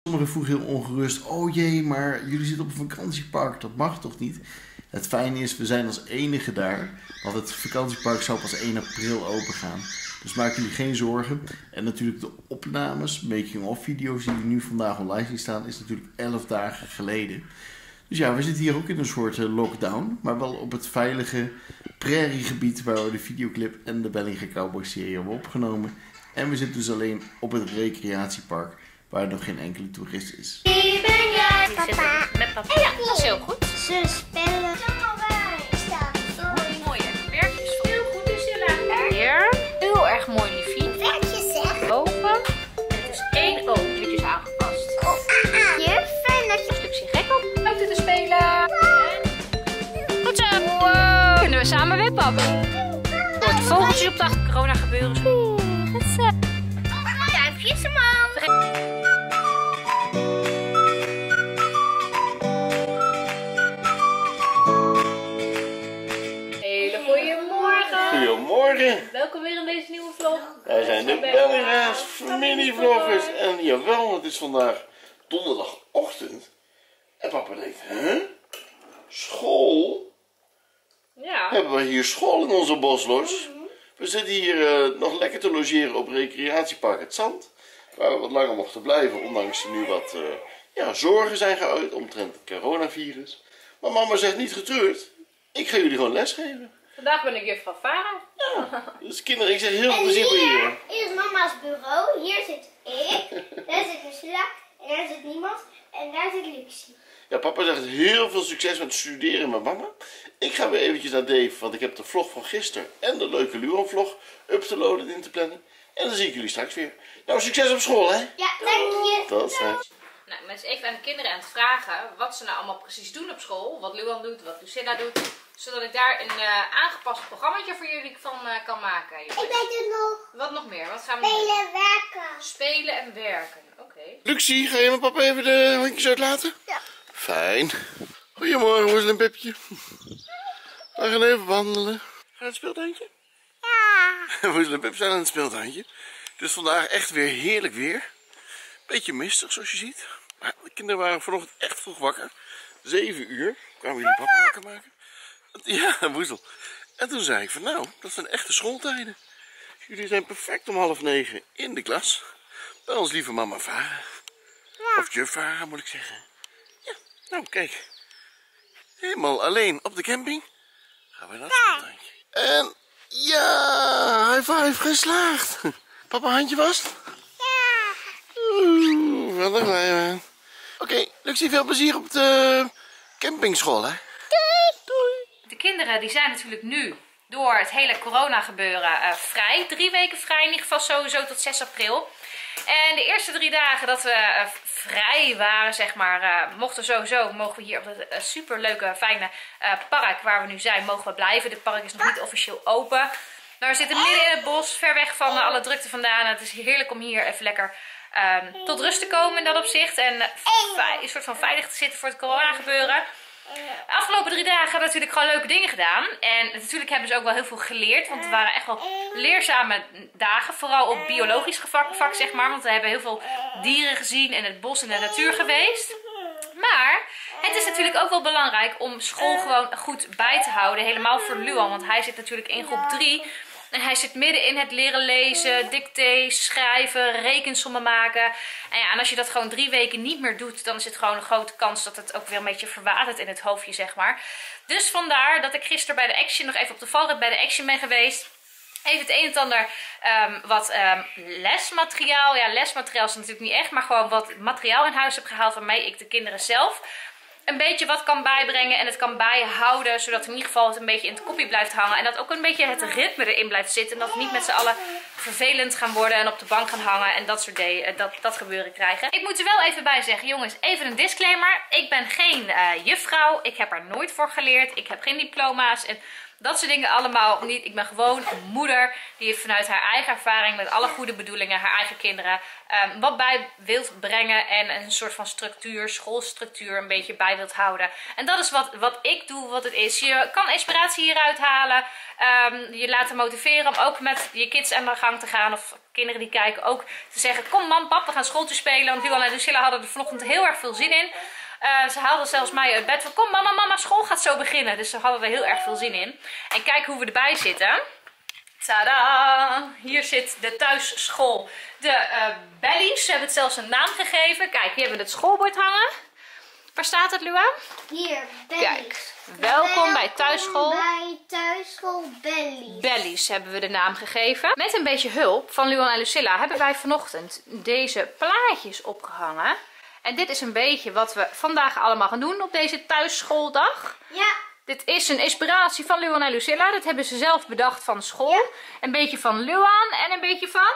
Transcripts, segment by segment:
Sommigen vroegen heel ongerust, oh jee, maar jullie zitten op een vakantiepark, dat mag toch niet? Het fijne is, we zijn als enige daar, want het vakantiepark zou pas 1 april open gaan. Dus maak jullie geen zorgen. En natuurlijk de opnames, making-of video's die nu vandaag online zien staan, is natuurlijk 11 dagen geleden. Dus ja, we zitten hier ook in een soort lockdown, maar wel op het veilige prairiegebied waar we de videoclip en de Bellingham Cowboys serie hebben opgenomen. En we zitten dus alleen op het recreatiepark, waar nog geen enkele toerist is. Wie ben jij, papa? Met papa. Ja, dat is heel goed. Ze spelen Mooie werkjes. Heel goed, Lucilla. Hier. Heel erg mooi, liefie. werkjes, zeg. Boven. Het is 1 O. Dit is aangepast. Hier, fijn dat je... Stuk zich gek op. Buiten te spelen. Goed zo. Wow. Kunnen we samen wippen? Wordt de vogeltjes op de corona gebeuren. Duimpjes omhoog. Hele goeiemorgen. Goedemorgen! Welkom weer in deze nieuwe vlog. Wij zijn de Bellingham's familievloggers. En jawel, het is vandaag donderdagochtend. En papa denkt, hè? School? Ja. Hebben we hier school in onze boslos? We zitten hier nog lekker te logeren op recreatiepark Het Zand. Waar we wat langer mochten blijven, ondanks er nu wat zorgen zijn geuit omtrent het coronavirus. Maar mama zegt niet getreurd. Ik ga jullie gewoon lesgeven. Vandaag ben ik juffrouw Farah. Ja, dus kinderen, ik zeg heel veel En plezier voor jullie. hier is mama's bureau. Hier zit ik. Daar zit Lucilla. En daar zit niemand. En daar zit Luxie. Ja, papa zegt heel veel succes met studeren met mama. Ik ga weer eventjes naar Dave, want ik heb de vlog van gisteren en de leuke Luan-vlog up te loaden en in te plannen. En dan zie ik jullie straks weer. Nou, succes op school, hè? Ja, dank je. Tot straks. Nou, ik ben dus even aan de kinderen aan het vragen wat ze nou allemaal precies doen op school. Wat Luan doet, wat Lucilla doet. Zodat ik daar een aangepast programmaatje voor jullie van kan maken. Ik weet het nog. Wat nog meer? Wat gaan we doen? Spelen en werken. Spelen en werken. Oké. Luxie, ga je met papa even de hondjes uitlaten? Ja. Fijn. Goedemorgen, Woezel en Pepje. We gaan even wandelen. Ga je naar het speeltuintje? Ja. Woezel en Pep zijn aan het speeltuintje. Het is vandaag echt weer heerlijk weer. Beetje mistig, zoals je ziet. Maar de kinderen waren vanochtend echt vroeg wakker. 7 uur kwamen jullie papa wakker maken. Ja, Woezel. En toen zei ik van nou, dat zijn echte schooltijden. Jullie zijn perfect om 8:30 in de klas. Bij ons lieve mama Farah. Of juf Farah, moet ik zeggen. Ja, nou kijk. Helemaal alleen op de camping. Gaan we naar het speeltuintje. En ja, high five geslaagd. Papa, handje vast? Ja. Oeh, wat een blij. Oké, Luxie, veel plezier op de campingschool, hè? De kinderen die zijn natuurlijk nu door het hele corona gebeuren vrij. 3 weken vrij, in ieder geval sowieso tot 6 april. En de eerste 3 dagen dat we vrij waren, zeg maar, mogen we hier op het superleuke, fijne park waar we nu zijn, mogen we blijven. Dit park is nog niet officieel open. Maar we zitten midden in het bos, ver weg van alle drukte vandaan. Het is heerlijk om hier even lekker tot rust te komen in dat opzicht. En een soort van veilig te zitten voor het corona gebeuren. De afgelopen 3 dagen hebben we natuurlijk gewoon leuke dingen gedaan. En natuurlijk hebben ze ook wel heel veel geleerd. Want het waren echt wel leerzame dagen. Vooral op biologisch vak, zeg maar. Want we hebben heel veel dieren gezien en het bos en de natuur geweest. Maar het is natuurlijk ook wel belangrijk om school gewoon goed bij te houden. Helemaal voor Luan, want hij zit natuurlijk in groep 3. En hij zit midden in het leren lezen, dicté, schrijven, rekensommen maken. En ja, en als je dat gewoon 3 weken niet meer doet, dan is het gewoon een grote kans dat het ook weer een beetje verwatert in het hoofdje, zeg maar. Dus vandaar dat ik gisteren bij de Action nog even op de valrit bij de Action ben geweest. Even het een en het ander wat lesmateriaal. Ja, lesmateriaal is natuurlijk niet echt, maar gewoon wat materiaal in huis heb gehaald waarmee ik de kinderen zelf een beetje wat kan bijbrengen en het kan bijhouden, zodat in ieder geval het een beetje in het koppie blijft hangen. En dat ook een beetje het ritme erin blijft zitten. En dat we niet met z'n allen vervelend gaan worden en op de bank gaan hangen en dat soort dat gebeuren krijgen. Ik moet er wel even bij zeggen, jongens, even een disclaimer. Ik ben geen juffrouw. Ik heb er nooit voor geleerd. Ik heb geen diploma's. En Dat soort dingen allemaal niet. Ik ben gewoon een moeder die vanuit haar eigen ervaring, met alle goede bedoelingen, haar eigen kinderen wat bij wilt brengen. En een soort van structuur, schoolstructuur een beetje bij wilt houden. En dat is wat ik doe, wat het is. Je kan inspiratie hieruit halen. Je laten motiveren om ook met je kids aan de gang te gaan. Of kinderen die kijken ook te zeggen, kom mam, pap, we gaan schooltje spelen. Want Luan en Lucilla hadden er vanochtend heel erg veel zin in. Ze haalden zelfs mij uit bed van, kom mama, school gaat zo beginnen. Dus ze hadden er heel erg veel zin in. En kijk hoe we erbij zitten. Tada! Hier zit de thuisschool. De bellies. Ze hebben het zelfs een naam gegeven. Kijk, hier hebben we het schoolbord hangen. Waar staat het, Luan? Hier, Bellies. Kijk, welkom bij thuisschool. Bij thuisschool Bellies. Bellies hebben we de naam gegeven. Met een beetje hulp van Luan en Lucilla hebben wij vanochtend deze plaatjes opgehangen. En dit is een beetje wat we vandaag allemaal gaan doen op deze thuisschooldag. Ja. Dit is een inspiratie van Luan en Lucilla. Dat hebben ze zelf bedacht van school. Ja. Een beetje van Luan en een beetje van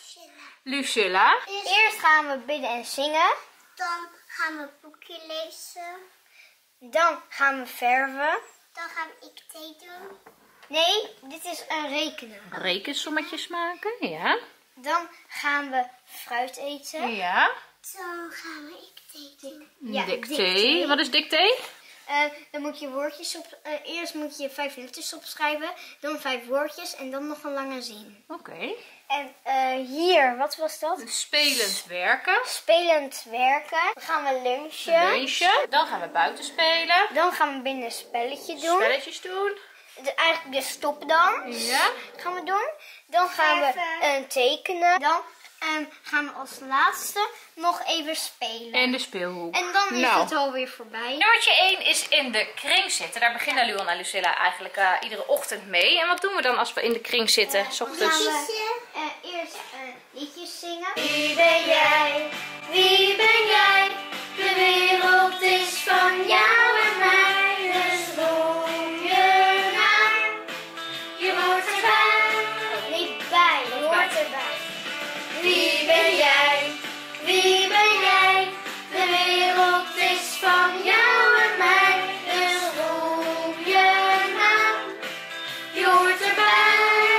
Lucilla. Eerst gaan we bidden en zingen. Dan gaan we een boekje lezen. Dan gaan we verven. Dan gaan we thee doen. Nee, dit is een rekenen. Rekensommetjes maken, ja. Dan gaan we fruit eten. Ja. Dan gaan we thee doen. Dictee. Wat is dictee? Dan moet je woordjes op. Eerst moet je 5 letters opschrijven. Dan 5 woordjes en dan nog een lange zin. Oké. En hier, wat was dat? Spelend werken. Spelend werken. Dan gaan we lunchen. Lunchen. Dan gaan we buiten spelen. Dan gaan we binnen een spelletje doen. Spelletjes doen. Eigenlijk de stopdans Ja. gaan we doen. Dan gaan we tekenen. Dan gaan we als laatste nog even spelen. En de speelhoek. En dan is het alweer voorbij. Nummertje 1 is in de kring zitten. Daar beginnen Luan en Lucilla eigenlijk iedere ochtend mee. En wat doen we dan als we in de kring zitten? 's ochtends? Dan gaan we eerst liedjes zingen. Wie ben jij? Wie ben jij? De wereld is van jou en mij. Dus roep je naam. Je hoort erbij. Niet bij, je hoort erbij. Wie ben jij? Wie ben jij? De wereld is van jou en mij. Dus roep je naam. Je hoort erbij.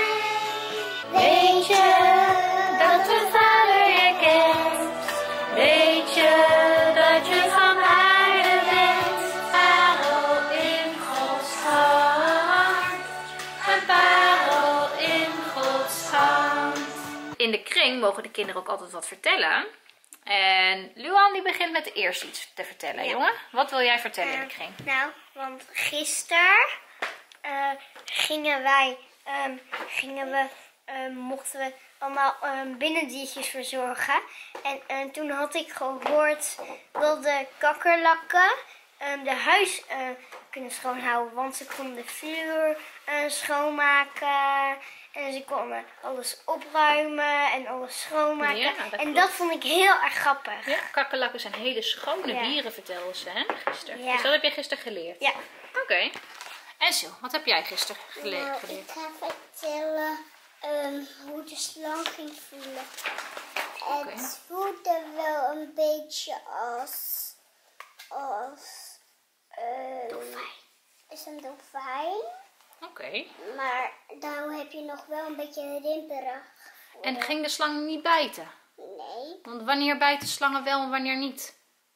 Weet je dat de Vader je kent? Weet je dat je van aarde bent? Parel in Gods hand. Een parel in Gods hand. In de kring mogen de kinderen ook altijd wat vertellen. En Luan die begint met eerst iets te vertellen, jongen. Wat wil jij vertellen in de kring? Nou, want gisteren mochten we allemaal binnendiertjes verzorgen. En toen had ik gehoord dat de kakkerlakken de huis kunnen schoonhouden. Want ze konden de vloer schoonmaken. En ze konden alles opruimen en alles schoonmaken. Ja, dat en klopt. dat vond ik heel erg grappig. Ja, kakkerlakken zijn hele schone Ja. dieren, vertelden ze, hè, gisteren. Ja. Dus dat heb je gisteren geleerd? Ja. Oké. En Sil, wat heb jij gisteren geleerd? Ik ga vertellen hoe de slang ging voelen. Het voelde wel een beetje als is een dolfijn. Oké. Maar dan heb je nog wel een beetje rimperig. En ging de slang niet bijten? Nee. Want wanneer bijten slangen wel en wanneer niet?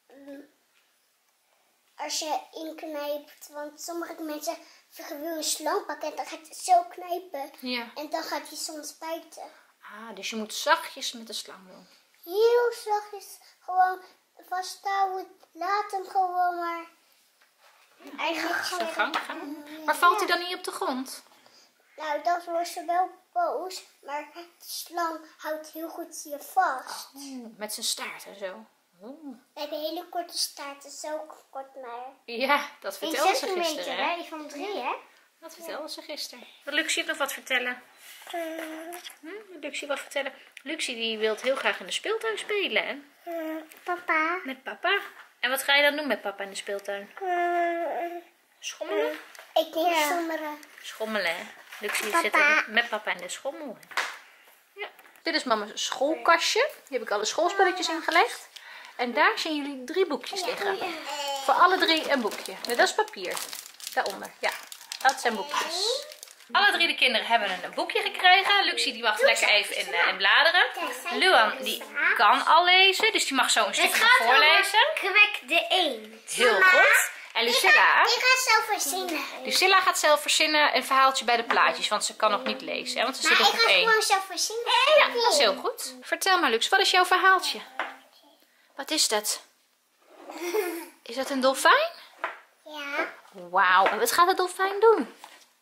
Als je inknijpt, want sommige mensen willen een slang pakken en dan gaat het zo knijpen. Ja. En dan gaat hij soms bijten. Ah, dus je moet zachtjes met de slang doen. Heel zachtjes gewoon vasthouden. Laat hem gewoon maar. Eigenlijk Zijn gang gaan. Maar valt hij dan niet op de grond? Nou, dan wordt ze wel boos. Maar de slang houdt heel goed je vast. Met zijn staart en zo. We hebben een hele korte staart, dus zo kort maar. Ja, dat 1 vertelde ze centimeter, gisteren, hè? hè? Die van 3, hè? Dat vertelde ze gisteren. Wil Luxie nog wat vertellen? Luxie wat vertellen? Luxie die wil heel graag in de speeltuin spelen, hè? Papa. Met papa. En wat ga je dan doen met papa in de speeltuin? Schommelen? Ik denk sommeren. Schommelen, hè? Luxie zit er met papa in de schommel. Ja. Dit is mama's schoolkastje. Hier heb ik alle schoolspulletjes in gelegd. En daar zien jullie 3 boekjes liggen. Voor alle 3 een boekje. Nee, dat is papier. Daaronder, ja. Dat zijn boekjes. Alle 3 de kinderen hebben een boekje gekregen. Luxie die mag lekker even in bladeren. Luan die kan al lezen, dus die mag zo een stukje voorlezen. Kwek de eend. Heel goed. En Lucilla? Die gaat zelf verzinnen. Lucilla gaat zelf verzinnen een verhaaltje bij de plaatjes, want ze kan nog niet lezen, hè, want ze zit Maar op ik groep ga 1. gewoon zelf verzinnen. Ja, dat is heel goed. Vertel maar Lux, wat is jouw verhaaltje? Wat is dat? Is dat een dolfijn? Ja. Wauw, en wat gaat de dolfijn doen?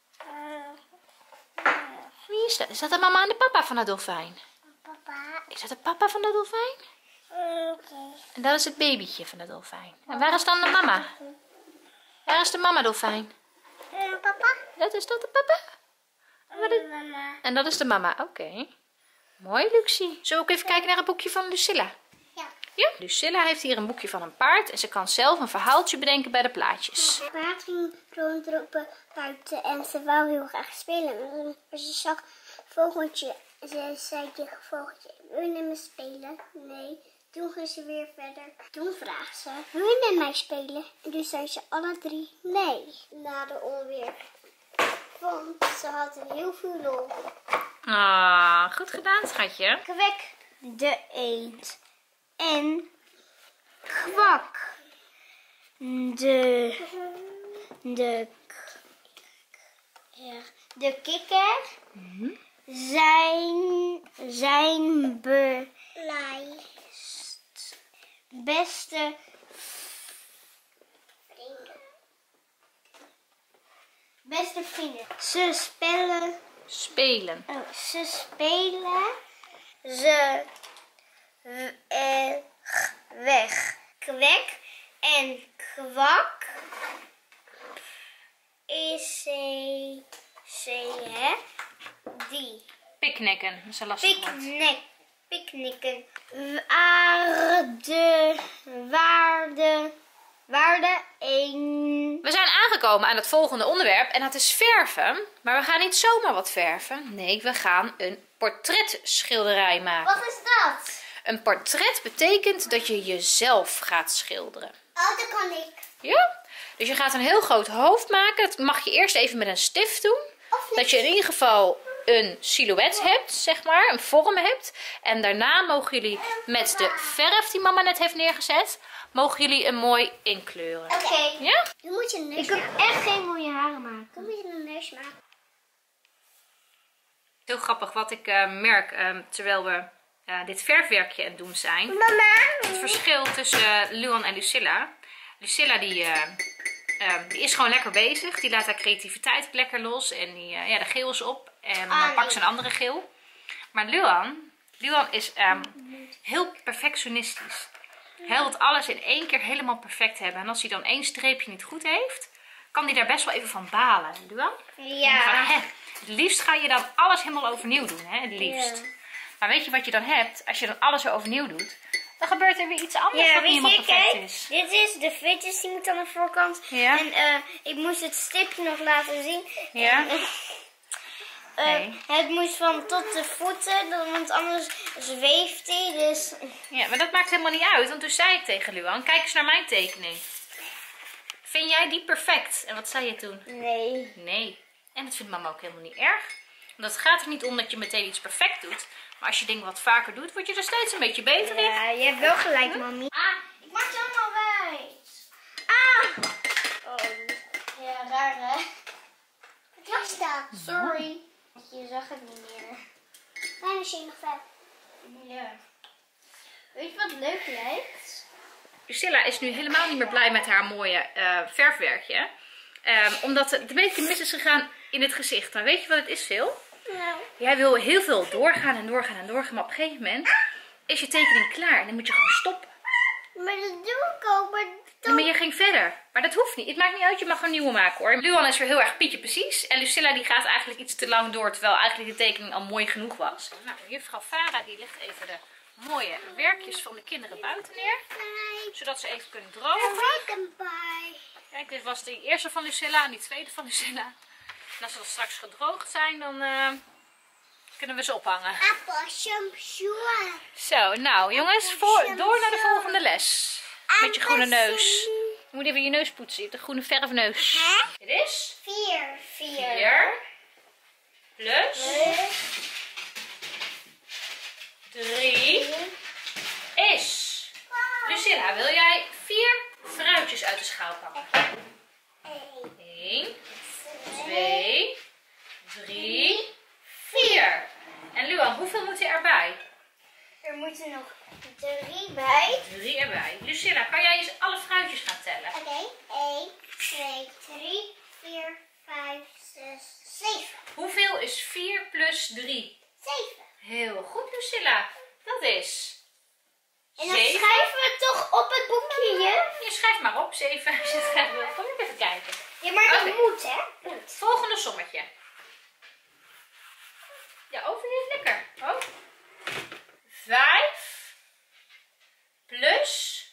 Wie is dat? Is dat de mama en de papa van de dolfijn? Papa. Is dat de papa van de dolfijn? Oké. En dat is het babytje van de dolfijn. En waar is dan de mama? Waar is de mama dolfijn? Papa. Dat is dat de papa? Mama. En dat is de mama, oké. Mooi Luxie. Zullen we ook even kijken naar het boekje van Lucilla? Ja. Ja? Lucilla heeft hier een boekje van een paard en ze kan zelf een verhaaltje bedenken bij de plaatjes. Het paard ging rondlopen buiten en ze wou heel graag spelen. Maar ze zag een vogeltje. Ze zei tegen het vogeltje, wil je met me spelen? Nee. Toen ging ze weer verder. Toen vraagt ze, wil je met mij spelen? En toen zei ze alle 3 nee. Na de onweer. Want ze hadden heel veel lol. Ah, goed gedaan schatje. Kwek de eend. En kwak de kikker zijn beste vrienden. Ze spelen. Ze weg. Kwek en kwak is hè? Die Picknicken, dat is een lastig woord. picknicken waarde 1. We zijn aangekomen aan het volgende onderwerp en dat is verven. Maar we gaan niet zomaar wat verven. Nee, we gaan een portretschilderij maken. Wat is dat? Een portret betekent dat je jezelf gaat schilderen. Oh, dat kan ik. Ja? Dus je gaat een heel groot hoofd maken. Dat mag je eerst even met een stift doen. Dat je in ieder geval een silhouet hebt, zeg maar. Een vorm hebt. En daarna mogen jullie met de verf die mama net heeft neergezet, mogen jullie een mooi inkleuren. Oké. Ja? Dan moet je een neus Ik kan maken. echt geen mooie haren maken. Dan moet je een neus maken. Heel grappig wat ik merk terwijl we dit verfwerkje aan het doen zijn. Mama. Het verschil tussen Luan en Lucilla. Lucilla die is gewoon lekker bezig. Die laat haar creativiteit ook lekker los. En de geel is op. En dan pakt ze een andere geel. Maar Luan is heel perfectionistisch. Hij wil het alles in één keer helemaal perfect hebben. En als hij dan 1 streepje niet goed heeft, kan hij daar best wel even van balen. Luan? Ja. Van, het liefst ga je dan alles helemaal overnieuw doen. Hè? Het liefst. Ja. Maar weet je wat je dan hebt? Als je dan alles weer overnieuw doet, dan gebeurt er weer iets anders Ja, wat weet niet helemaal je, perfect kijk, is. dit is de vetjes die moet aan de voorkant. Ja. En ik moest het stipje nog laten zien. Ja? Het moest van tot de voeten, want anders zweeft hij. Dus Ja, maar dat maakt helemaal niet uit. Want toen zei ik tegen Luan, kijk eens naar mijn tekening. Vind jij die perfect? En wat zei je toen? nee. Nee. En dat vindt mama ook helemaal niet erg. Want het gaat er niet om dat je meteen iets perfect doet. Maar als je dingen wat vaker doet, word je er steeds een beetje beter in. Ja, je hebt wel gelijk, mami. Ik maak het allemaal wijs. Oh, ja, raar hè? Wat was dat? Sorry. Je zag het niet meer. Mijn machine nog verf. Ja. Weet je wat leuk lijkt? Lucilla is nu helemaal niet meer blij met haar mooie verfwerkje. Omdat het een beetje mis is gegaan in het gezicht. Maar weet je wat het is, Phil? Nou. Jij wil heel veel doorgaan en doorgaan en doorgaan. Maar op een gegeven moment is je tekening klaar. En dan moet je gewoon stoppen. Maar dat doe ik ook. Maar Ja, maar je ging verder. Maar dat hoeft niet. Het maakt niet uit, je mag een nieuwe maken hoor. Luan is weer heel erg Pietje precies. En Lucilla die gaat eigenlijk iets te lang door. Terwijl eigenlijk de tekening al mooi genoeg was. Nou, juffrouw Farah die legt even de mooie werkjes van de kinderen buiten neer. Zodat ze even kunnen drogen. Kijk, dit was de eerste van Lucilla en die tweede van Lucilla. En als ze dan straks gedroogd zijn, dan kunnen we ze ophangen. Zo, nou jongens, door naar de volgende les. Met je groene neus. Je moet even je neus poetsen. Je hebt een groene verfneus. Het is 4. 4 plus 3 is... Lucilla, wil jij 4 fruitjes uit de schaal pakken? 1, 2, 3, 4. En Luan, hoeveel moet er erbij? Er moeten nog 3 bij. 3 erbij. Lucilla, kan jij eens alle fruitjes gaan tellen? Oké. 1, 2, 3, 4, 5, 6, 7. Hoeveel is 4 plus 3? 7. Heel goed, Lucilla. Dat is... En dan 7. schrijven we toch op het boekje. Je schrijft maar op, 7. Kom ik even kijken. Ja, maar dat Oké. moet, hè? Moet. Volgende sommetje. Ja, over is lekker. Oh. 5 plus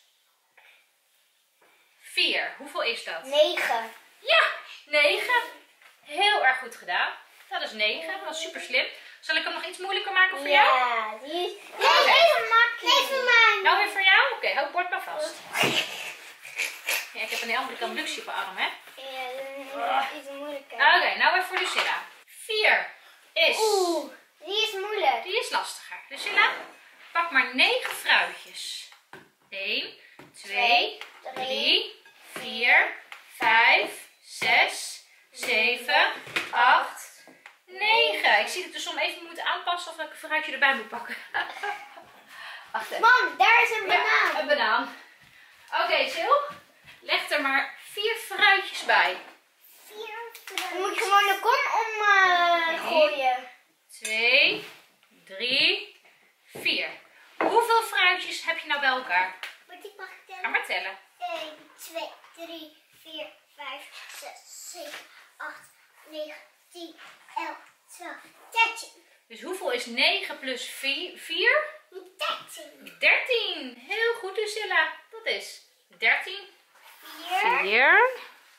4. Hoeveel is dat? 9. Ja, 9. Heel erg goed gedaan. Dat is 9. Dat was super slim. Zal ik hem nog iets moeilijker maken voor jou? Ja, die is... Oké. Even makkelijk. Even mij. Nou weer voor jou? Oké, hou het bord maar vast. Ja, ik heb aan de andere kant luxe op mijn arm, hè? Ja, iets moeilijker. Oké, nou weer voor Lucilla. 4 is... Oeh, die is moeilijk. Die is lastiger. Lucilla, pak maar 9 fruitjes. 1, 2, 3, 4, 5, 6, 7, 8, 9. Ik zie dat ik de som even moet aanpassen of welke fruitje erbij moet pakken. Wacht even. Mam, daar is een Ja, banaan. een banaan. Oké, Sil. Leg er maar 4 fruitjes bij. 4. Dan moet je gewoon de kom omgooien. 2, 3, 4. Hoeveel fruitjes heb je nou bij elkaar? Moet ik mag Ga tellen? maar tellen. 1, 2, 3, 4, 5, 6, 7, 8, 9, 10, 11, 12, 13. Dus hoeveel is 9 plus 4? 13. 13. Heel goed, Lucilla. Dat is 13. 4 4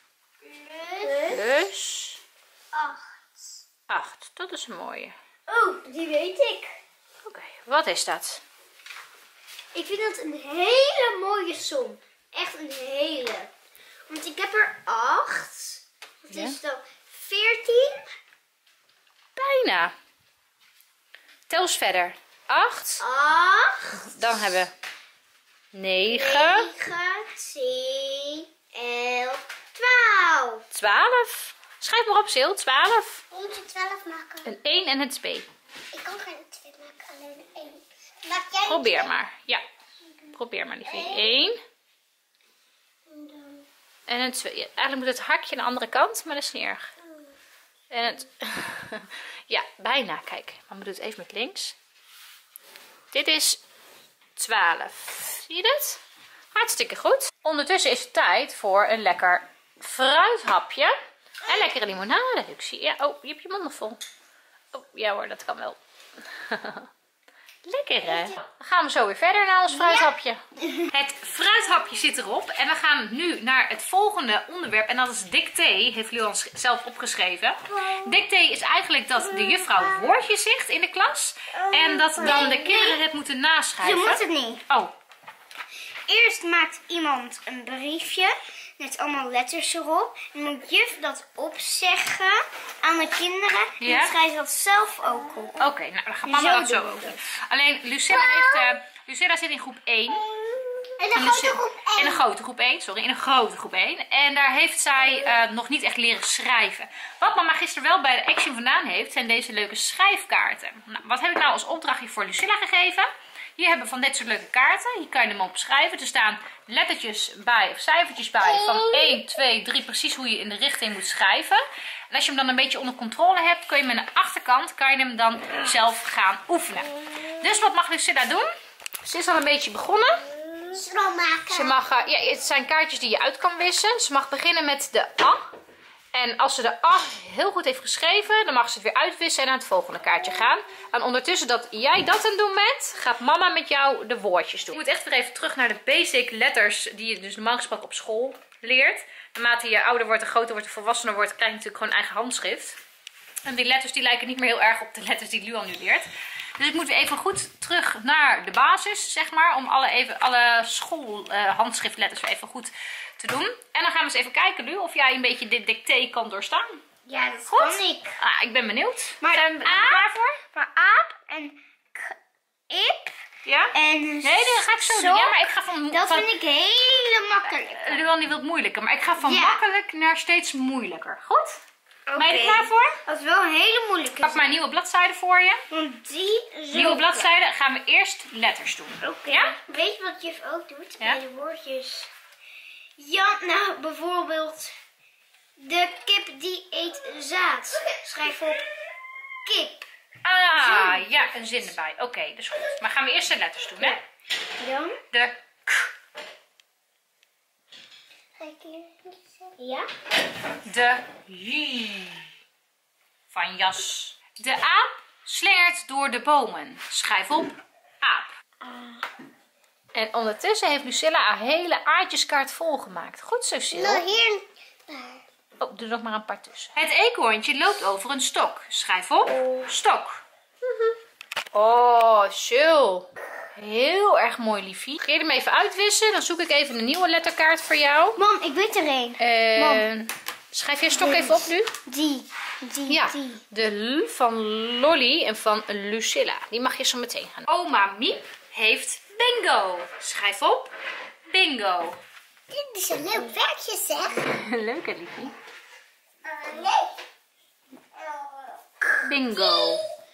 plus plus 8. 8. Dat is een mooie. Oh, die weet ik. Oké, wat is dat? Ik vind dat een hele mooie som. Echt een hele. Want ik heb er 8. Dat Ja. is dan 14. Bijna. Tel eens verder. 8. 8. Dan hebben we 9. 9, 10, 11, 12. 12. Schrijf maar op, Sil. 12. Moet je 12 maken? Een 1 en een 2. Ik kan geen 2 maken, alleen 1. Maak jij een Probeer 2? maar. Ja. Probeer maar, liefje. 1 En dan... en een 2. Ja, eigenlijk moet het hakje aan de andere kant, maar dat is niet erg. En het... ja, bijna. Kijk, maar we doen het even met links. Dit is 12. Zie je dat? Hartstikke goed. Ondertussen is het tijd voor een lekker fruithapje. En lekkere limonade. Ik zie, ja, oh, je hebt je mond nog vol. Oh, ja hoor, dat kan wel. Lekker hè? Dan gaan we zo weer verder naar ons fruithapje. Het fruithapje zit erop. En we gaan nu naar het volgende onderwerp. En dat is dictee. Heeft Luan zelf opgeschreven. Dictee is eigenlijk dat de juffrouw woordjes zegt in de klas. En dat dan de kinderen het moeten naschrijven. Je moet het niet. Oh, Eerst maakt iemand een briefje met allemaal letters erop. Dan moet juf dat opzeggen aan de kinderen. En Ja? dan schrijft dat zelf ook op. oké. Nou, dan gaat mama Zo dat zo doen we over. dat. Alleen Lucilla Lucilla zit in groep 1. En En in een grote groep 1, sorry, in een grote groep 1. En daar heeft zij nog niet echt leren schrijven. Wat mama gisteren wel bij de Action vandaan heeft, zijn deze leuke schrijfkaarten. Nou, wat heb ik nou als opdrachtje voor Lucilla gegeven? Hier hebben we van dit soort leuke kaarten. Hier kan je hem op schrijven. Er staan lettertjes bij, of cijfertjes bij, van 1, 2, 3, precies hoe je in de richting moet schrijven. En als je hem dan een beetje onder controle hebt, kun je hem aan de achterkant, kan je hem dan zelf gaan oefenen. Dus wat mag Lucilla doen? Ze is al een beetje begonnen. Schoonmaken. Ze mag, ja, het zijn kaartjes die je uit kan wissen. Ze mag beginnen met de A. En als ze de A heel goed heeft geschreven, dan mag ze het weer uitwissen en naar het volgende kaartje gaan. En ondertussen dat jij dat aan het doen bent, gaat mama met jou de woordjes doen. Je moet echt weer even terug naar de basic letters die je dus normaal gesproken op school leert. Naarmate je ouder wordt en groter wordt en volwassener wordt, krijg je natuurlijk gewoon eigen handschrift. En die letters die lijken niet meer heel erg op de letters die Luan nu leert. Dus ik moet weer even goed terug naar de basis, zeg maar. Om alle schoolhandschriftletters weer even goed te doen. En dan gaan we eens even kijken nu of jij een beetje dit dicté kan doorstaan. Ja, dat Goed? kan ik. Ah, ik ben benieuwd. Maar Zijn we er klaar voor? Maar aap en ip Ja? en Nee, dat ga ik zo doen. Ja, maar ik ga van... dat vind ik hele makkelijk. Luan die wil het moeilijker, maar ik ga van Ja. makkelijk naar steeds moeilijker. Goed? Oké. Ben je er klaar voor? Dat is wel een hele moeilijke. Pak maar een nieuwe bladzijde voor je. Want die zo. Nieuwe bladzijde gaan we eerst letters doen. Oké. Ja? Weet je wat juf ook doet? Ja? Bij de woordjes. Ja, nou bijvoorbeeld. De kip die eet zaad. Schrijf op kip. Ah, ja, een zin erbij. Oké, dat is goed. Maar gaan we eerst de letters doen, hè? Dan. De k. Ga ik hier iets zeggen? Ja. De j. Van jas. De aap slingert door de bomen. Schrijf op aap. En ondertussen heeft Lucilla haar hele aardjeskaart volgemaakt. Goed zo, Sil. Nou, hier. Daar. Oh, doe nog maar een paar tussen. Het eekhoorntje loopt over een stok. Schrijf op stok. Oh, Sil. Heel erg mooi, liefie. Kun je hem even uitwissen? Dan zoek ik even een nieuwe letterkaart voor jou. Mam, ik weet er een. Schrijf je stok even op nu? Die. Ja, de L van Lolly en van Lucilla. Die mag je zo meteen gaan. Oma Miep heeft bingo. Schrijf op bingo. Dit is een leuk werkje, zeg. Leuk hè, liefie? Nee. Bingo.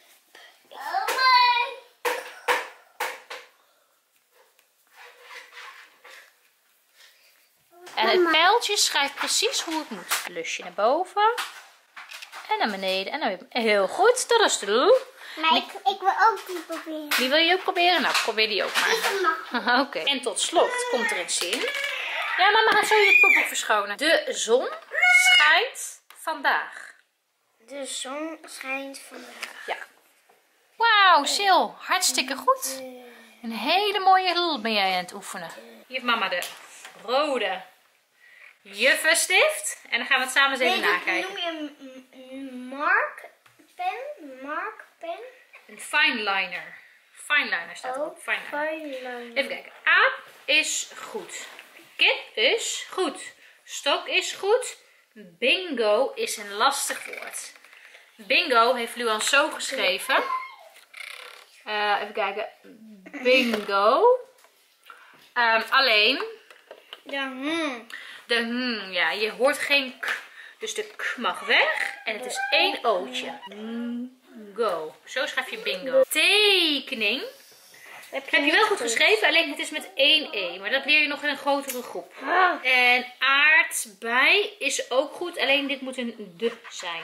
En het pijltje schrijft precies hoe het moet. Lusje naar boven. En naar beneden. En dan weer. Heel goed, dat is de L. Maar ik wil ook die proberen. Die wil je ook proberen? Nou, probeer die ook maar. Ik mag. Oké. En tot slot komt er een zin. Ja, mama gaat zo je poepel verschonen. De zon schijnt vandaag. De zon schijnt vandaag. Ja. Wauw, Sil. Hartstikke goed. Een hele mooie L ben jij aan het oefenen. Hier heeft mama de rode juffenstift. En dan gaan we het samen eens even nakijken. Noem je een markpen? Markpen? Een fineliner. Fineliner staat erop. Fineliner. Fineliner. Even kijken. Aap is goed. Kip is goed. Stok is goed. Bingo is een lastig woord. Bingo heeft Luan zo geschreven. Even kijken. Bingo. Alleen de ja, je hoort geen k. Dus de k mag weg. En het is één ootje. Go. Zo schrijf je bingo. Tekening. Heb je wel goed geschreven, alleen het is met één E. Maar dat leer je nog in een grotere groep. En aardbei is ook goed, alleen dit moet een de zijn.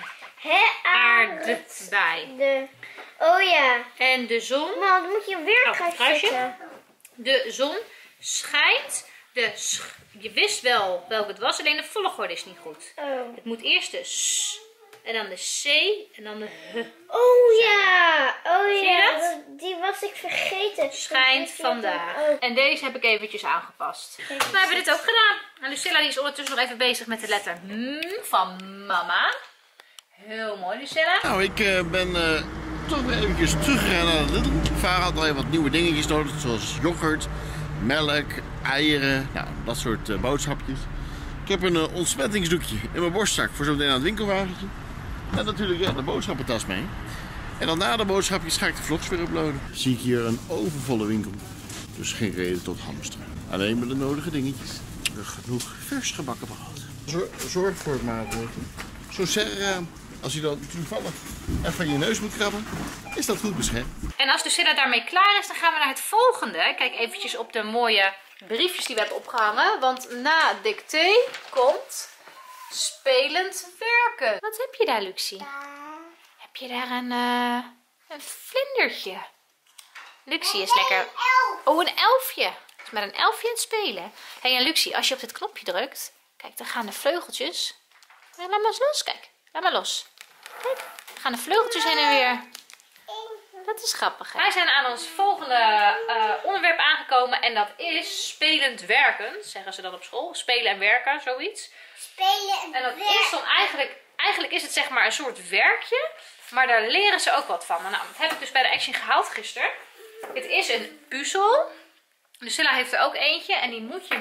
Aardbei. Oh ja. En de zon. Nou, dan moet je weer gaan kruisje. zetten. De zon schijnt. Je wist wel welke het was, alleen de volgorde is niet goed. Oh. Het moet eerst de S. En dan de C. En dan de H. Oh ja. Oh Zie je ja. dat? Die was ik vergeten. Schijnt vandaag. En deze heb ik eventjes aangepast. We hebben dit ook gedaan. En Lucilla die is ondertussen nog even bezig met de letter M van mama. Heel mooi, Lucilla. Nou, ik ben toch weer eventjes teruggegaan naar de Lidl. Vara had al even wat nieuwe dingetjes nodig, zoals yoghurt, melk, eieren, nou, dat soort boodschapjes. Ik heb een ontsmettingsdoekje in mijn borstzak voor zometeen aan het winkelwagentje. En natuurlijk de boodschappentas mee. En dan na de boodschapjes ga ik de vlogs weer uploaden. Zie ik hier een overvolle winkel. Dus geen reden tot hamsteren. Alleen met de nodige dingetjes. Genoeg vers gebakken brood. Zorg voor het maatregelen. Zo zeggen, als je dan toevallig even in je neus moet krabben, is dat goed beschermd. En als Lucilla daarmee klaar is, dan gaan we naar het volgende. Kijk eventjes op de mooie briefjes die we hebben opgehangen. Want na dicté komt spelend werken. Wat heb je daar, Luxie? Heb je daar een vlindertje? Luxie is lekker... Oh, een elfje. Is met een elfje aan het spelen. Hé, en Luxie, als je op dit knopje drukt, kijk, dan gaan de vleugeltjes. Ja, laat maar eens los, kijk. Laat maar los. Kijk, dan gaan de vleugeltjes heen en weer. Dat is grappig, hè? Wij zijn aan ons volgende onderwerp aangekomen. En dat is spelend werken, zeggen ze dan op school. Spelen en werken, zoiets. Spelen En dat is dan eigenlijk is het zeg maar een soort werkje. Maar daar leren ze ook wat van. Nou, dat heb ik dus bij de Action gehaald gisteren. Het is een puzzel. Lucilla heeft er ook eentje. En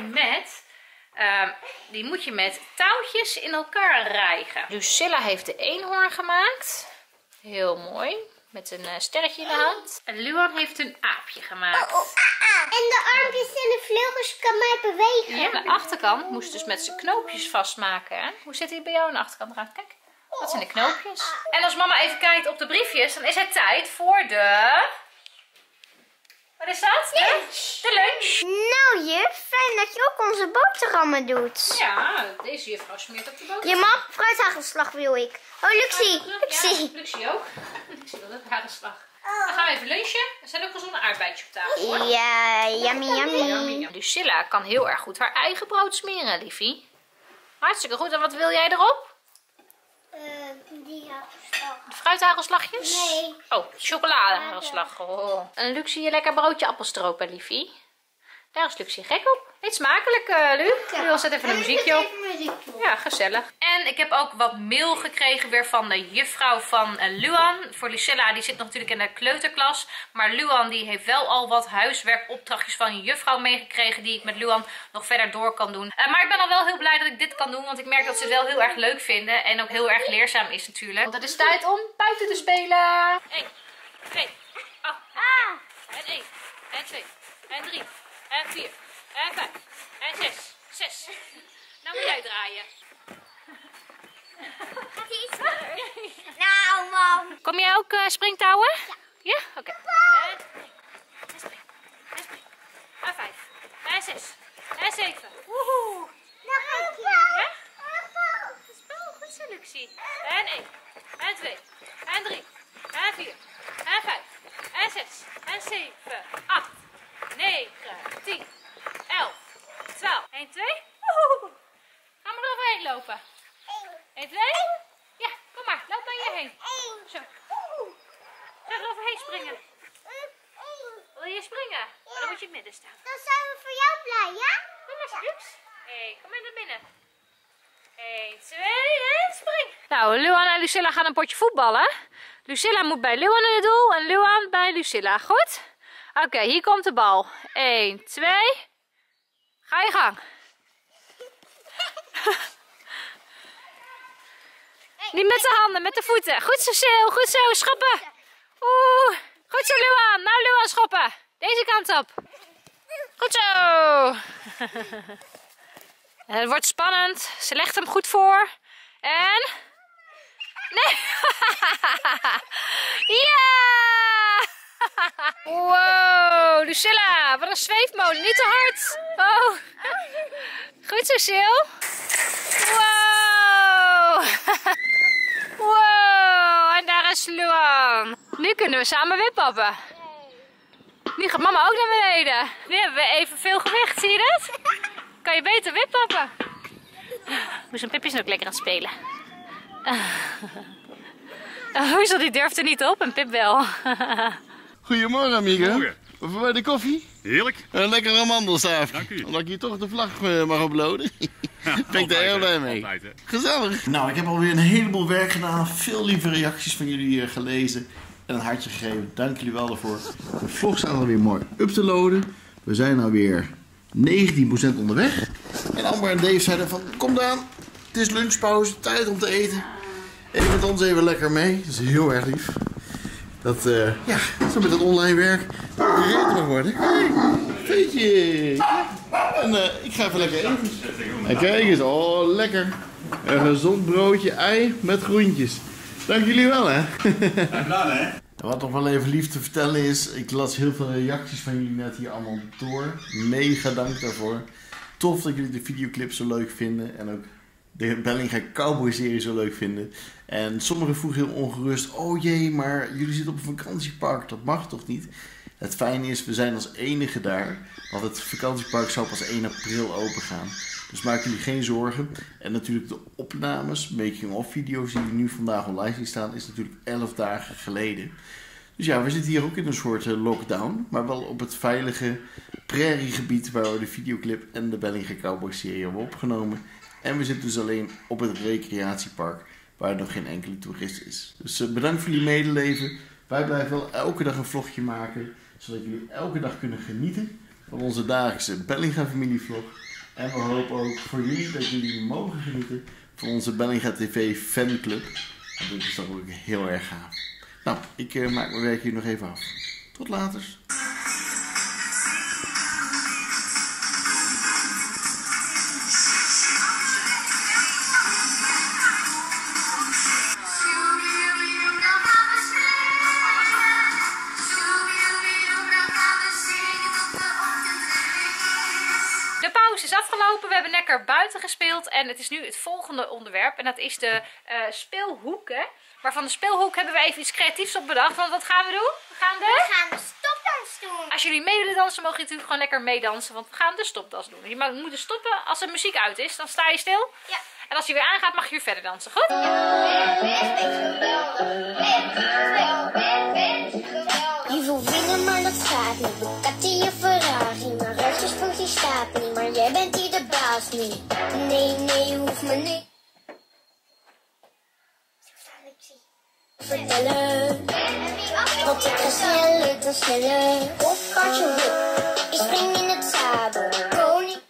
die moet je met touwtjes in elkaar rijgen. Lucilla heeft de eenhoorn gemaakt. Heel mooi. Met een sterretje in de hand. En Luan heeft een aapje gemaakt. En de armpjes en de vleugels kan mij bewegen. Ja, de achterkant moest dus met zijn knoopjes vastmaken. Hè? Hoe zit hij bij jou aan de achterkant eraan? Kijk, dat zijn de knoopjes. En als mama even kijkt op de briefjes, dan is het tijd voor de... Wat is dat? De lunch. Nou juf, fijn dat je ook onze boterhammen doet. Ja, deze juffrouw smeert op de boter. Je mag fruithagelslag wil ik. Oh, Luxie. Ja, Luxie. Luxie ook. Luxie wil ook hagelslag. Dan gaan we even lunchen. Er zijn ook gezonde aardbeidjes op tafel hoor. Ja, yummy. Lucilla kan heel erg goed haar eigen brood smeren, liefie. Hartstikke goed. En wat wil jij erop? Die hagelslag. De fruithagelslagjes? Nee. Oh, chocoladehagelslag. Oh. En Luxie, je lekker broodje appelstroop, hè, liefie? Daar is Luxie gek op. Eet smakelijk, Lu. Lu, zet even een muziekje op. Ja, gezellig. En ik heb ook wat mail gekregen weer van de juffrouw van Luan. Voor Lucilla, die zit nog natuurlijk in de kleuterklas. Maar Luan die heeft wel al wat huiswerkopdrachtjes van een juffrouw meegekregen. Die ik met Luan nog verder door kan doen. Maar ik ben al wel heel blij dat ik dit kan doen. Want ik merk dat ze het wel heel erg leuk vinden. En ook heel erg leerzaam is natuurlijk. Want het is tijd om buiten te spelen. 1, 2, en 1, en 2, en 3, en 4, en 5, en 6. 6. Nou moet jij draaien. Nou, mam. Kom jij ook springtouwen? Ja? Oké. En spring. En spring. En 5. En 6. En 7. Woehoe. Nog een keer. Ja? Dat is wel goed selectie. En 1. En 2. En 3. En 4. En 5. En 6. En 7. 8. 9. 10. 11. 12. 1, 2. Woehoe. Gaan we er overheen lopen? 1, 2. Ja, kom maar. Loop maar hierheen. Zo. Ga er overheen springen. Wil je springen? Maar dan moet je in het midden staan. Dan zijn we voor jou blij, ja? Kom maar, Lux. Hé, kom maar naar binnen. 1, 2 en spring. Nou, Luan en Lucilla gaan een potje voetballen. Lucilla moet bij Luan in het doel en Luan bij Lucilla. Goed? Oké, hier komt de bal. 1, 2. Ga je gang. Niet met de handen, met de voeten. Goed zo, Sil. Goed zo. Schoppen. Oeh. Goed zo, Luan. Nou, Luan, schoppen. Deze kant op. Goed zo. Het wordt spannend. Ze legt hem goed voor. En... Nee. Ja. Wow. Lucilla, wat een zweefmolen. Niet te hard. Oh. Goed zo, Sil. Wow. Wow. En daar is Luan. Nu kunnen we samen wippappen. Nu gaat mama ook naar beneden. Nu hebben we evenveel gewicht, zie je dat? Kan je beter wippappen. Moes en Pippi is ook lekker aan het spelen. Hoezo, die durft er niet op en Pip wel. Goedemorgen, amigo. Goedemorgen. Voor mij de koffie? Heerlijk. Een lekkere amandelstaaf. Dank u. Omdat ik hier toch de vlag mag uploaden. Ben ik daar heel blij mee. Altijd, hè. Gezellig. Nou, ik heb alweer een heleboel werk gedaan. Veel lieve reacties van jullie gelezen. En een hartje gegeven. Dank jullie wel daarvoor. De vlog staat alweer mooi up te loaden. We zijn alweer 19% onderweg. En Amber en Dave zeiden van, kom Daan. Het is lunchpauze. Tijd om te eten. Eet met ons even lekker mee. Dat is heel erg lief. Dat, ja, zo met het online werk. Dat het gereed mag worden. Hey, veetje. En ik ga even lekker eten. En kijk eens, oh lekker. Een gezond broodje ei met groentjes. Dank jullie wel, hè. Gedaan, hè? Wat nog wel even lief te vertellen is, ik las heel veel reacties van jullie net hier allemaal door. Mega dank daarvoor. Tof dat jullie de videoclip zo leuk vinden en ook de Bellinga Cowboy serie zo leuk vinden. En sommigen vroegen heel ongerust, oh jee, maar jullie zitten op een vakantiepark, dat mag toch niet? Het fijne is, we zijn als enige daar, want het vakantiepark zou pas 1 april open gaan. Dus maak jullie geen zorgen. En natuurlijk de opnames, making-of video's die nu vandaag online zien staan, is natuurlijk 11 dagen geleden. Dus ja, we zitten hier ook in een soort lockdown, maar wel op het veilige prairiegebied waar we de videoclip en de Bellinga Cowboy serie hebben opgenomen. En we zitten dus alleen op het recreatiepark waar nog geen enkele toerist is. Dus bedankt voor jullie medeleven. Wij blijven wel elke dag een vlogje maken, zodat jullie elke dag kunnen genieten van onze dagelijkse Bellinga familievlog. En we hopen ook voor jullie dat jullie mogen genieten van onze Bellinga TV fanclub. En dit is toch ook heel erg gaaf. Nou, ik maak mijn werk hier nog even af. Tot later. De pauze is afgelopen, we hebben lekker buiten gespeeld en het is nu het volgende onderwerp. En dat is de speelhoek. Hè? Maar van de speelhoek hebben we even iets creatiefs op bedacht. Want wat gaan we doen? We gaan de stopdans doen. Als jullie mee willen dansen, mogen jullie natuurlijk gewoon lekker meedansen. Want we gaan de stopdans doen. Je moet dus stoppen als de muziek uit is, dan sta je stil. Ja. En als je weer aangaat, mag je weer verder dansen. Goed? Je wil winnen, maar dat gaat niet. Bugatti je Ferrari, maar ruitjesfunctie staat niet. Maar jij bent hier de baas niet. Nee, je hoeft me niet vertellen. Want ik ga sneller dan sneller. Hoppaardje hop, ik spring in het zadel. Koning.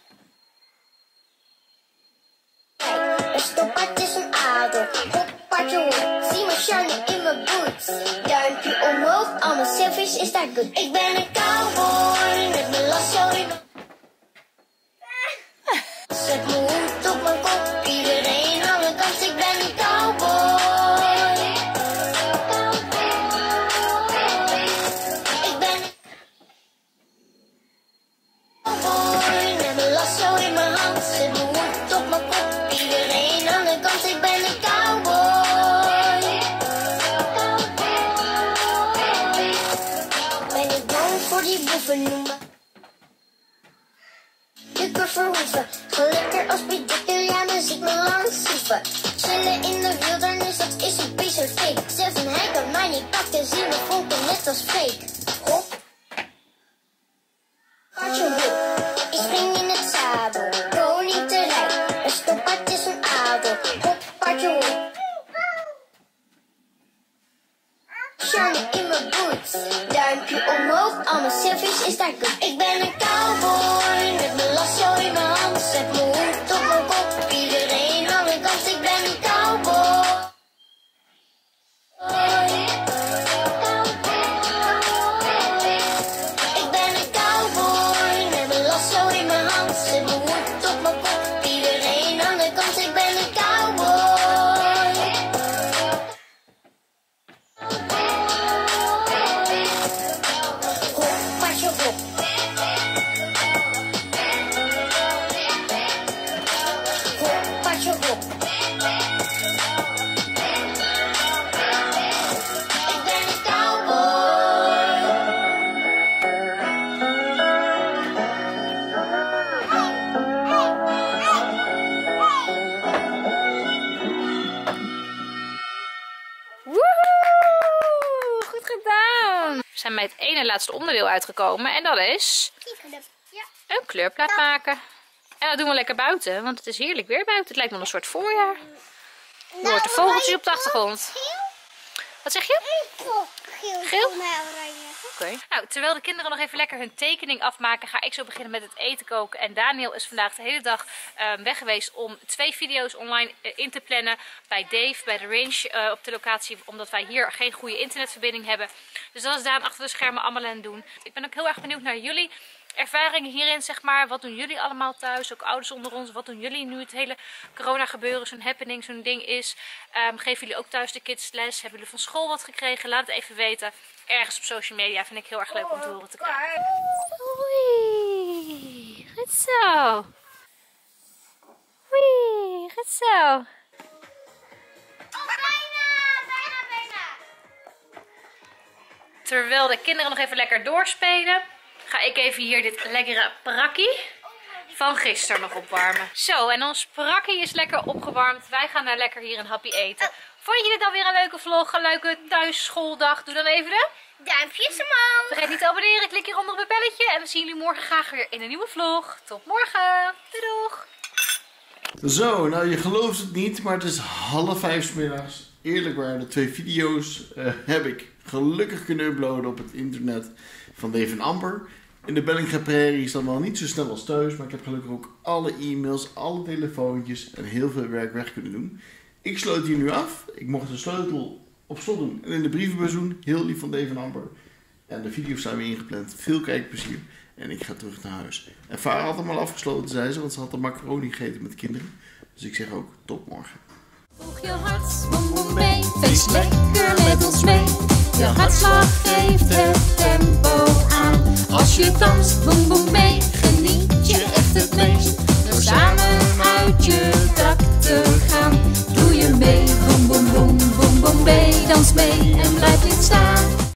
Een stoppaard is een adel. Hoppaardje hop, zie mijn shiny in mijn boots. Duimpje omhoog, al mijn selfies is daar goed. Ik ben een cowboy met mijn lasso in mijn... Zet mijn hoed op mijn kop, iedereen alle kant. Ik ben een cowboy. Ik ben een cowboy met mijn lasso in mijn hand. Zet mijn hoed op mijn kop, iedereen alle kant. Ik ben een cowboy. Ben ik bang voor die boeven noemen? Lukken verhoeven, gelukkig als predictor, ja muziek me langs zoeven. Chillen in de wildernis, dat is een piece of fake. Zelfs een hij kan mij niet pakken, zien we vonken net als fake. Hop, paardje hop, ik spring in het zadel. Koning te rijk, een stoppaard is een adel. Hop, paardje hop. Shiny in mijn boots, duimpje omhoog, al mijn selfies is daar goed. Ik ben een cowboy met mijn lasso in mijn hand. Zet mijn hoed op mijn kop, iedereen alle kant. Ik ben een cowboy. Ik ben een cowboy met mijn lasso in mijn hand. Zet mijn hoed op mijn kop, iedereen alle kant. Ik ben een cowboy. Hoppaardje hop. Hoppaardje hop. Ik ben een cowboy. Woehoe! Goed gedaan! We zijn bij het ene laatste onderdeel uitgekomen en dat is Ja. een kleurplaat maken. En dat doen we lekker buiten, want het is heerlijk weer buiten. Het lijkt wel een soort voorjaar. Je hoort de vogeltjes op de achtergrond. Wat zeg je? Geel. Geel? Voor mij oranje. Oké. Nou, terwijl de kinderen nog even lekker hun tekening afmaken, ga ik zo beginnen met het eten koken. En Daniel is vandaag de hele dag weg geweest om 2 video's online in te plannen bij Dave, bij de range op de locatie, omdat wij hier geen goede internetverbinding hebben. Dus dat is Daan achter de schermen allemaal aan het doen. Ik ben ook heel erg benieuwd naar jullie ervaringen hierin, zeg maar. Wat doen jullie allemaal thuis? Ook ouders onder ons. Wat doen jullie nu het hele corona gebeuren zo'n happening, zo'n ding is? Geven jullie ook thuis de kids les? Hebben jullie van school wat gekregen? Laat het even weten. Ergens op social media vind ik heel erg leuk om te horen te krijgen. Oei, goed zo. Oei, goed zo. Terwijl de kinderen nog even lekker doorspelen, ga ik even hier dit lekkere prakkie van gisteren nog opwarmen. Zo, en ons prakkie is lekker opgewarmd. Wij gaan daar lekker hier een hapje eten. Vond je dit dan weer een leuke vlog, een leuke thuisschooldag? Doe dan even de Duimpjes omhoog. vergeet niet te abonneren, klik hieronder op het belletje. En we zien jullie morgen graag weer in een nieuwe vlog. Tot morgen. Doei doeg. Zo, nou je gelooft het niet, maar het is 4:30 's middags. Eerlijk waar, de 2 video's heb ik gelukkig kunnen uploaden op het internet van Dave en Amber. In de Bellinga Prairie is dat wel niet zo snel als thuis, maar ik heb gelukkig ook alle e-mails, alle telefoontjes en heel veel werk weg kunnen doen. Ik sloot hier nu af. Ik mocht de sleutel op slot doen en in de brievenbus doen. Heel lief van Dave en Amber. En de video's zijn weer ingepland. Veel kijkplezier. En ik ga terug naar huis. En Farah had hem al afgesloten, zei ze, want ze had de macaroni gegeten met de kinderen. Dus ik zeg ook, tot morgen. Volg je hart, boem boem mee. Feest lekker met ons mee. Je hartslag geeft het tempo aan. Als je danst, boem boem mee. Geniet je echt het meest. Door samen uit je dak te gaan. Doe je mee, boem boem boem boem boem mee. Dans mee en blijf niet staan.